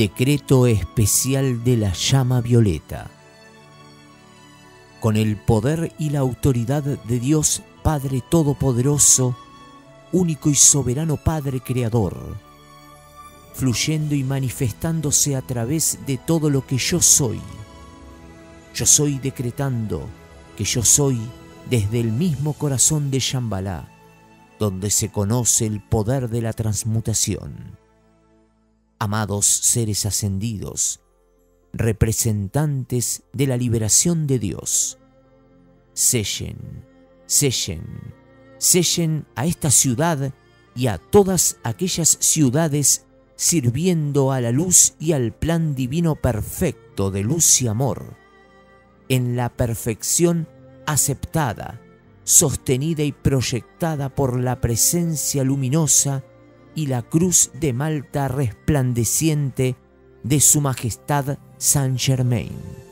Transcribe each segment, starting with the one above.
Decreto especial de la llama violeta. Con el poder y la autoridad de Dios Padre Todopoderoso, único y soberano Padre Creador, fluyendo y manifestándose a través de todo lo que yo soy decretando que yo soy desde el mismo corazón de Shambhala, donde se conoce el poder de la transmutación. Amados seres ascendidos, representantes de la liberación de Dios, sellen a esta ciudad y a todas aquellas ciudades sirviendo a la luz y al plan divino perfecto de luz y amor, en la perfección aceptada, sostenida y proyectada por la presencia luminosa y la cruz de Malta resplandeciente de Su Majestad Saint Germain.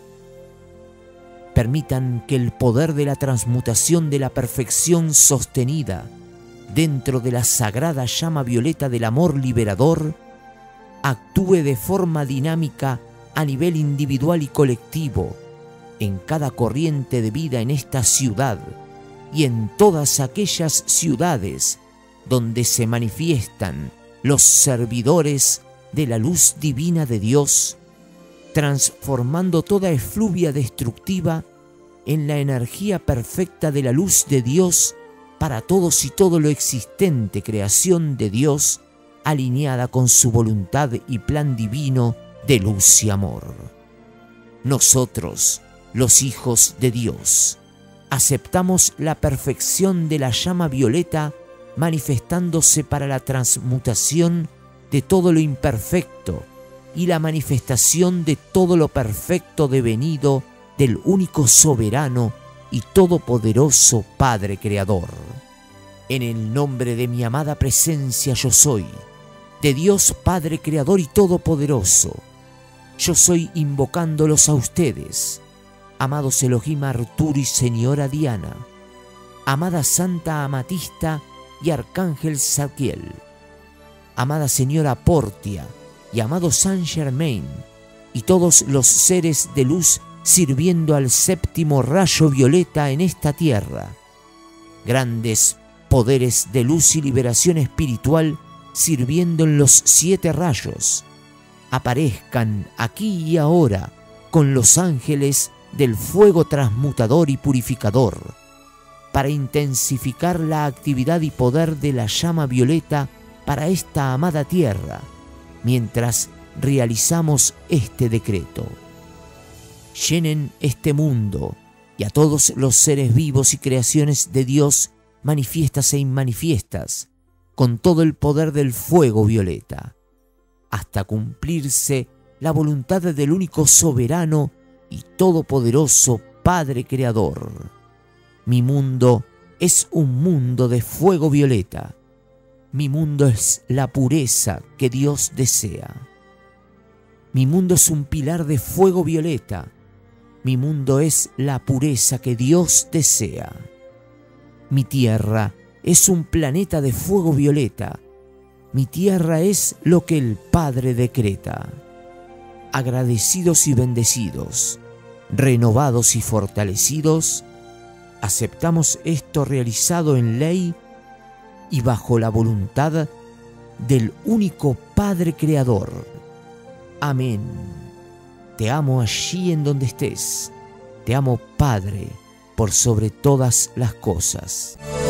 Permitan que el poder de la transmutación de la perfección sostenida dentro de la sagrada llama violeta del amor liberador actúe de forma dinámica a nivel individual y colectivo en cada corriente de vida en esta ciudad y en todas aquellas ciudades donde se manifiestan los servidores de la luz divina de Dios, transformando toda efluvia destructiva en la energía perfecta de la luz de Dios para todos y todo lo existente, creación de Dios, alineada con su voluntad y plan divino de luz y amor. Nosotros, los hijos de Dios, aceptamos la perfección de la llama violeta manifestándose para la transmutación de todo lo imperfecto y la manifestación de todo lo perfecto devenido del único soberano y todopoderoso Padre Creador. En el nombre de mi amada presencia yo soy, de Dios Padre Creador y Todopoderoso, yo soy invocándolos a ustedes, amados Elohim Arturo y Señora Diana, amada Santa Amatista y Arcángel Zadkiel, amada Señora Portia y amado Saint Germain y todos los seres de luz sirviendo al séptimo rayo violeta en esta tierra. Grandes poderes de luz y liberación espiritual sirviendo en los 7 rayos. Aparezcan aquí y ahora con los ángeles del fuego transmutador y purificador para intensificar la actividad y poder de la llama violeta para esta amada tierra, mientras realizamos este decreto. Llenen este mundo y a todos los seres vivos y creaciones de Dios, manifiestas e inmanifiestas, con todo el poder del fuego violeta, hasta cumplirse la voluntad del único soberano y todopoderoso Padre Creador. Mi mundo es un mundo de fuego violeta. Mi mundo es la pureza que Dios desea. Mi mundo es un pilar de fuego violeta. Mi mundo es la pureza que Dios desea. Mi tierra es un planeta de fuego violeta. Mi tierra es lo que el Padre decreta. Agradecidos y bendecidos, renovados y fortalecidos, aceptamos esto realizado en ley y bajo la voluntad del único Padre Creador. Amén. Te amo allí en donde estés. Te amo, Padre, por sobre todas las cosas.